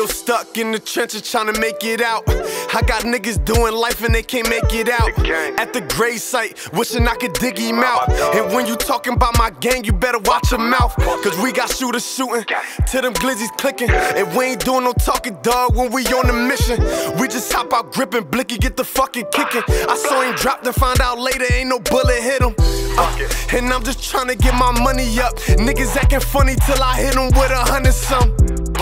still stuck in the trenches trying to make it out. I got niggas doing life and they can't make it out. At the grave site, wishing I could dig him out. And when you talking about my gang, you better watch your mouth. Cause we got shooters shooting, till them glizzies clicking. And we ain't doing no talking, dog, when we on the mission. We just hop out gripping, Blicky get the fucking kicking. I saw him drop and find out later ain't no bullet hit him. And I'm just trying to get my money up. Niggas acting funny till I hit them with 100 some.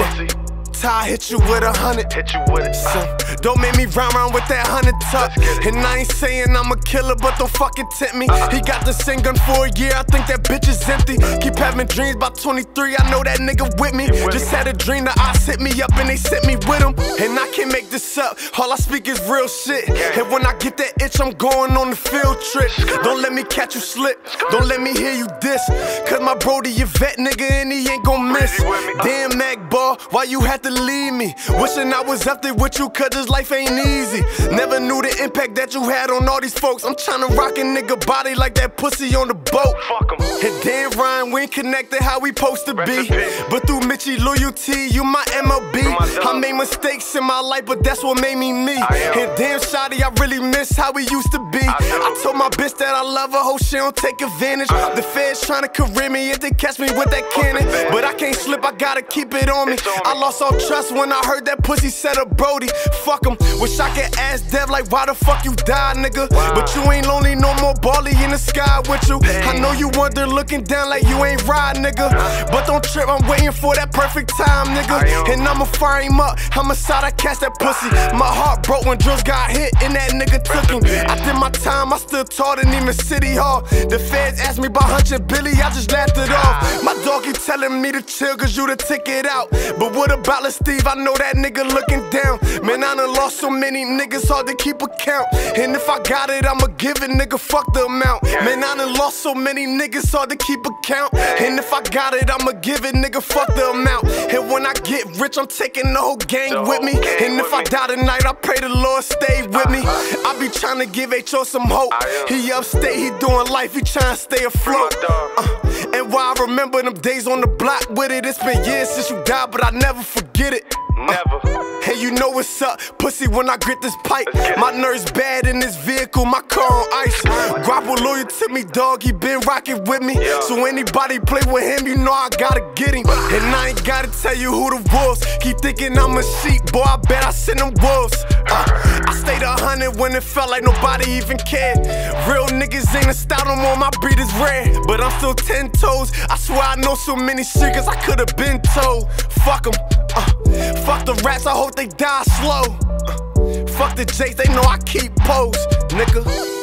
I hit you with 100. Hit you with it. Don't make me round with that 100 tuck. And I ain't saying I'm a killer, but don't fucking tempt me. He got the same gun for a year, I think that bitch is empty. Keep having dreams by 23, I know that nigga with me. Just had a dream the ops hit me up and they sent me with him. And I can't make this up, all I speak is real shit. And when I get that itch, I'm going on the field trip. Don't let me catch you slip, don't let me hear you diss. Cause my brody a vet nigga and he ain't gon' miss. Damn Mac Ball, why you had to leave me? Wishing I was up there with you cause this life ain't easy. Never knew the impact that you had on all these folks. I'm tryna rock a nigga body like that pussy on the boat. Fuck 'em. And damn Ryan, we ain't connected how we supposed to be. But through Mitchie loyalty, you my MLB. I made mistakes in my life, but that's what made me me. And damn Shawty, I really miss how we used to be. I told my bitch that I love her, hope she don't take advantage. The feds tryna career me if they catch me with that cannon. But I can't slip, I gotta keep it on me. I lost all trust when I heard that pussy said a Brody. Fuck him, wish I could ask Dev like why the fuck you died, nigga. But you ain't lonely no more, Bally in the sky with you. I know you wonder looking down like you ain't ride, nigga. But don't trip, I'm waiting for that perfect time, nigga. And I'ma fire him up, I'ma side I catch that pussy. My heart broke when drills got hit and that nigga took him. I did my time, I stood tall in even City Hall. The feds asked me about Hunch Billy, I just laughed it off. My dog keep telling me to chill cause you the ticket out. But what about Lil Steve? I know that nigga looking down. Man, I done lost so many niggas, hard to keep account. And if I got it, I'ma give it, nigga, fuck the amount. Man, I done lost so many niggas, hard to keep account. And if I got it, I'ma give it, nigga, fuck the amount. And when I get rich, I'm taking the whole gang with me. And if I die tonight, I pray the Lord stay with me. I be trying to give H.O. some hope. He upstate, he doing life, he trying to stay afloat. And why I remember them days on the block with it. It's been years since you died, but I never forget it. Never. Hey, you know what's up, pussy, when I grip this pipe. My nerves bad in this vehicle, my car on ice. Guapo loyal to me, dog, he been rocking with me. So anybody play with him, you know I gotta get him. And I ain't gotta tell you who the wolves. Keep thinking I'm a sheep, boy, I bet I send them wolves. I stayed 100 when it felt like nobody even cared. Real niggas ain't a style no more, my breed is rare. But I'm still 10 toes, I swear I know so many secrets I could've been told. Fuck 'em, fuck the rats, I hope they die slow. Fuck the Jakes, they know I keep pose, nigga.